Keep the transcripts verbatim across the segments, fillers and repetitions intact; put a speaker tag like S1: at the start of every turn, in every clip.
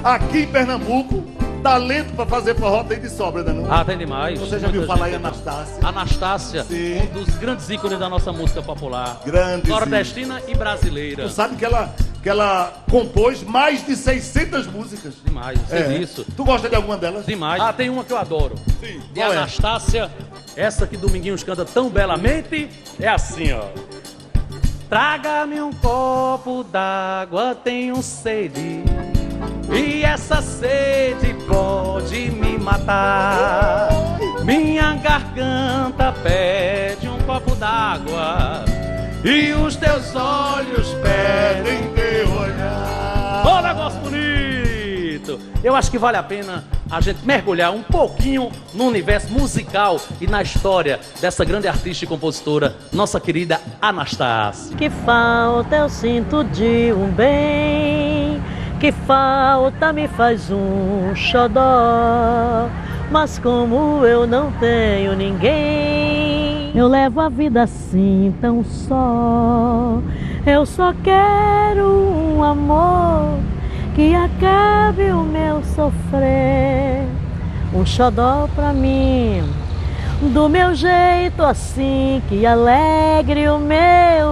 S1: Aqui em Pernambuco, talento para fazer forró tem de sobra, né, não?
S2: Ah, tem demais.
S1: Você já
S2: Muita
S1: viu falar
S2: gente.
S1: em Anastácia?
S2: Anastácia,
S1: Sim.
S2: um dos grandes ícones da nossa música popular.
S1: Grande.
S2: Nordestina e brasileira.
S1: Tu sabe que ela, que ela compôs mais de seiscentas músicas?
S2: Demais, eu sei
S1: É.
S2: disso.
S1: Tu gosta de alguma delas?
S2: Demais. Ah, tem uma que eu adoro.
S1: Sim.
S2: De
S1: Qual é?
S2: Anastácia, essa que Dominguinhos canta tão belamente, é assim, ó. Traga-me um copo d'água, tenho sede, e essa sede pode me matar. Minha garganta pede um copo d'água, e os teus olhos pedem teu olhar. Ô, negócio bonito! Eu acho que vale a pena a gente mergulhar um pouquinho no universo musical e na história dessa grande artista e compositora, nossa querida Anastácia.
S3: Que falta eu sinto de um bem, que falta me faz um xodó, mas como eu não tenho ninguém, eu levo a vida assim tão só. Eu só quero um amor que acabe o meu sofrer, um xodó pra mim, do meu jeito assim, que alegre o meu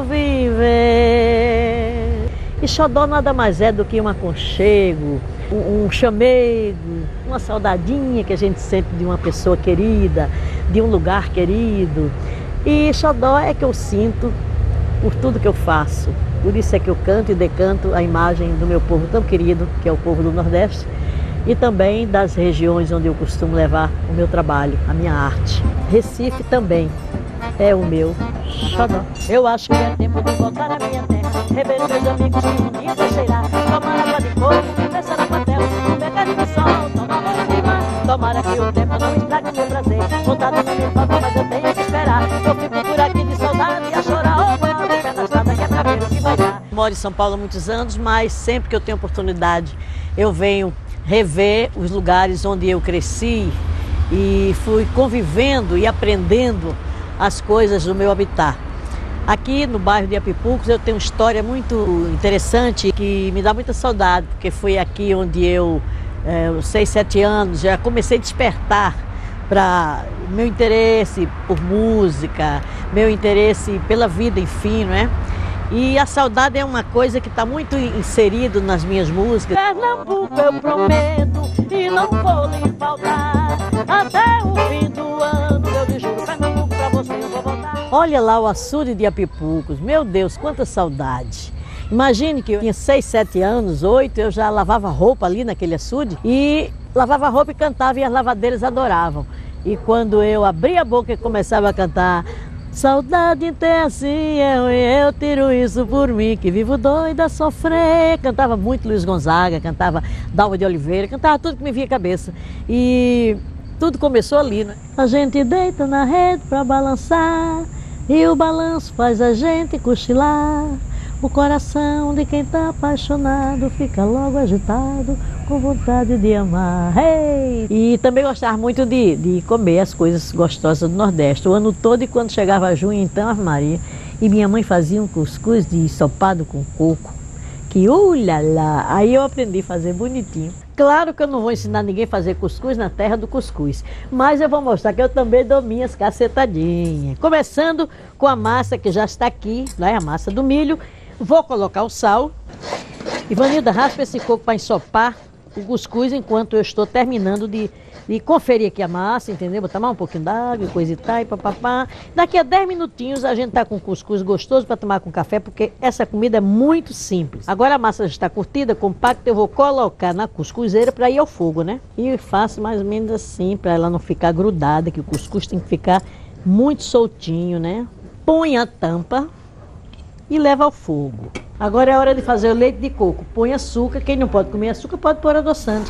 S3: viver. E xodó nada mais é do que um aconchego, um, um chamego, uma saudadinha que a gente sente de uma pessoa querida, de um lugar querido. E xodó é que eu sinto por tudo que eu faço. Por isso é que eu canto e decanto a imagem do meu povo tão querido, que é o povo do Nordeste, e também das regiões onde eu costumo levar o meu trabalho, a minha arte. Recife também é o meu xodó. Eu acho que é tempo de voltar à minha terra, rever meus amigos que bonito é cheirar, tomar água de coco, pensar no papel, um pecado de sol, tomar banho de mar. Tomara que o tempo não estrague o meu prazer, vontade não me falta, mas eu tenho que esperar. Eu fico por aqui de saudade a chorar, oh, mal de pé na estrada, que é pra ver o que vai dar. Moro em São Paulo há muitos anos, mas sempre que eu tenho oportunidade, eu venho rever os lugares onde eu cresci e fui convivendo e aprendendo as coisas do meu habitat. Aqui no bairro de Apipucos eu tenho uma história muito interessante que me dá muita saudade, porque foi aqui onde eu, é, aos seis, sete anos, já comecei a despertar para meu interesse por música, meu interesse pela vida, enfim, não é? E a saudade é uma coisa que está muito inserido nas minhas músicas. Pernambuco eu prometo e não vou lhe faltar, até o fim do ano eu lhe juro, Pernambuco pra você eu vou voltar. Olha lá o açude de Apipucos, meu Deus, quanta saudade. Imagine que eu tinha seis, sete anos, oito, eu já lavava roupa ali naquele açude e lavava roupa e cantava e as lavadeiras adoravam. E quando eu abria a boca e começava a cantar, saudade tem assim, eu, eu tiro isso por mim, que vivo doida a sofrer. Cantava muito Luiz Gonzaga, cantava Dalva de Oliveira, cantava tudo que me vinha à cabeça. E tudo começou ali, né? A gente deita na rede pra balançar, e o balanço faz a gente cochilar. O coração de quem tá apaixonado fica logo agitado, com vontade de amar. Hey! E também gostava muito de, de comer as coisas gostosas do Nordeste. O ano todo, e quando chegava junho, então, Ave Maria. E minha mãe fazia um cuscuz de ensopado com coco, que ulala! Aí eu aprendi a fazer bonitinho. Claro que eu não vou ensinar ninguém a fazer cuscuz na terra do cuscuz, mas eu vou mostrar que eu também dou minhas cacetadinhas. Começando com a massa que já está aqui, lá é a massa do milho. Vou colocar o sal. Ivanilda, raspa esse coco para ensopar o cuscuz enquanto eu estou terminando de, de conferir aqui a massa, entendeu? Vou tomar um pouquinho d'água, coisa e tal, e papapá. Daqui a dez minutinhos a gente tá com cuscuz gostoso para tomar com café, porque essa comida é muito simples. Agora a massa já está curtida, compacta, eu vou colocar na cuscuzeira para ir ao fogo, né? E faço mais ou menos assim, para ela não ficar grudada, que o cuscuz tem que ficar muito soltinho, né? Põe a tampa e leva ao fogo. Agora é hora de fazer o leite de coco. Põe açúcar, quem não pode comer açúcar pode pôr adoçante.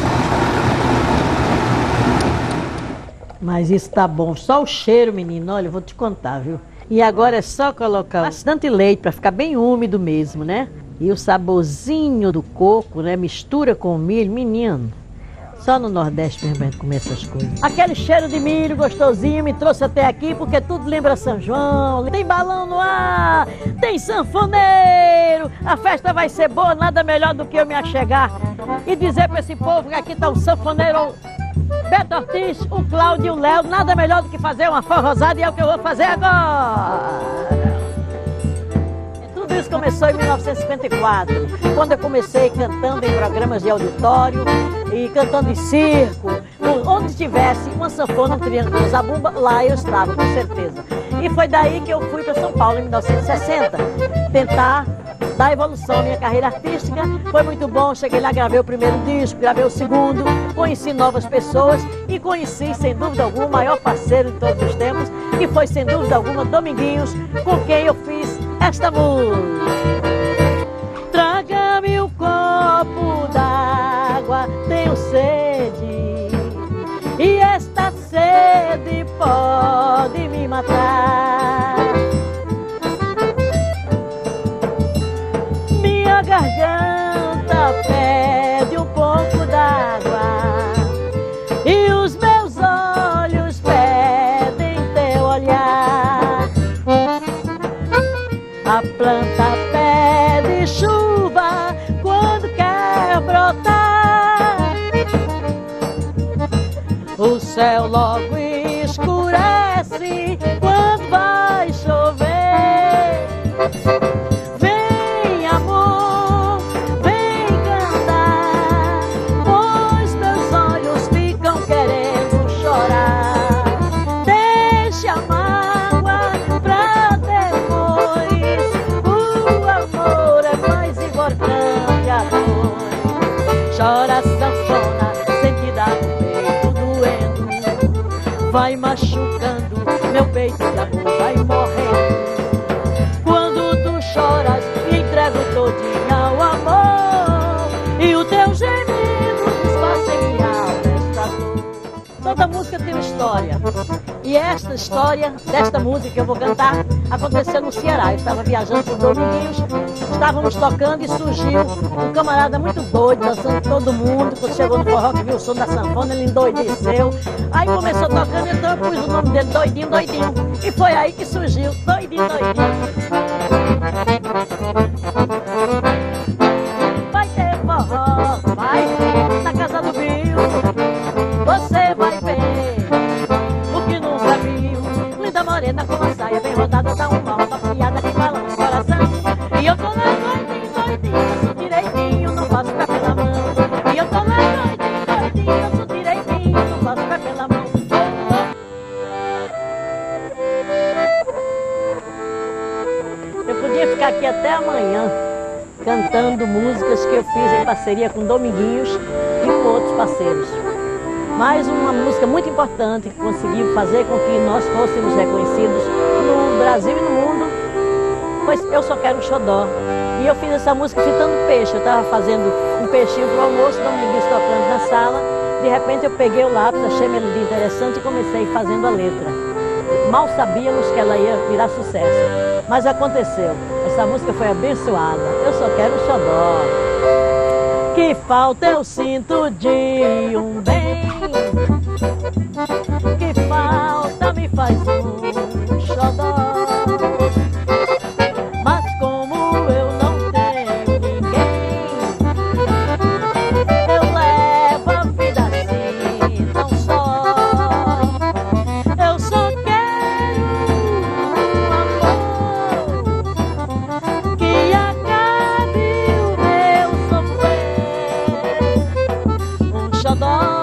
S3: Mas isso tá bom, só o cheiro, menino, olha, eu vou te contar, viu? E agora é só colocar bastante leite para ficar bem úmido mesmo, né? E o saborzinho do coco, né? Mistura com o milho, menino. Só no Nordeste mesmo a gente come essas coisas. Aquele cheiro de milho gostosinho me trouxe até aqui porque tudo lembra São João. Tem balão no ar, tem sanfoneiro. A festa vai ser boa, nada melhor do que eu me achegar e dizer para esse povo que aqui está o sanfoneiro Beto Ortiz, o Cláudio e o Léo. Nada melhor do que fazer uma forrosada e é o que eu vou fazer agora. Tudo isso começou em mil novecentos e cinquenta e quatro, quando eu comecei cantando em programas de auditório e cantando em circo, onde tivesse uma sanfona, um triângulo, um zabumba, lá eu estava, com certeza. E foi daí que eu fui para São Paulo, em mil novecentos e sessenta, tentar dar evolução à minha carreira artística. Foi muito bom, cheguei lá, gravei o primeiro disco, gravei o segundo, conheci novas pessoas e conheci, sem dúvida alguma, o maior parceiro de todos os tempos, que foi, sem dúvida alguma, Dominguinhos, com quem eu fiz esta música. Traga-me um copo d'água, tenho sede, e esta sede pode me matar. Minha garganta pede um pouco d'água e os meus olhos pedem teu olhar. A planta pede chuva quando quer brotar. O céu logo escurece quando vai chover. Vem, amor, vem cantar, pois meus olhos ficam querendo chorar. Deixa a mágoa pra depois, o amor é mais importante a dois. Chora sanfona, sentida no peito doendo, vai machucando meu peito de amor, vai morrendo. Quando tu choras, entrego todinha ao amor, e o teu gemido desfaça em minha alma esta dor. Toda música tem uma história, e esta história desta música que eu vou cantar aconteceu no Ceará. Eu estava viajando por Dominguinhos, estávamos tocando e surgiu um camarada muito doido, dançando todo mundo. Quando chegou no forró, que viu o som da sanfona, ele endoideceu. Aí começou tocando, então eu pus o nome dele, Doidinho, Doidinho. E foi aí que surgiu, Doidinho, Doidinho. Vai ter forró, vai, na casa do Bill, você vai ver o que nunca viu. Linda morena com a saia bem rodada, dá uma alma piada que balança o coração. E eu tô lá doidinho, doidinho, danço direitinho, não faço pé pela mão. E eu tô lá doidinho, doidinho, danço direitinho, não faço pé pela mão. Eu podia ficar aqui até amanhã cantando músicas que eu fiz em parceria com Dominguinhos e com outros parceiros. Mas uma música muito importante que conseguiu fazer com que nós fôssemos reconhecidos no Brasil e no mundo foi Eu Só Quero um Xodó. E eu fiz essa música fritando peixe. Eu estava fazendo um peixinho para o almoço, Dominguinhos tocando na sala. De repente eu peguei o lápis, achei a melodia interessante e comecei fazendo a letra. Mal sabíamos que ela ia virar sucesso, mas aconteceu. Essa música foi abençoada. Eu só quero um xodó. Que falta eu sinto de um bem, que falta me faz um xodó. Mas como eu não tenho ninguém, eu levo a vida assim tão só. Eu só quero um amor que acabe o meu sofrer. Um xodó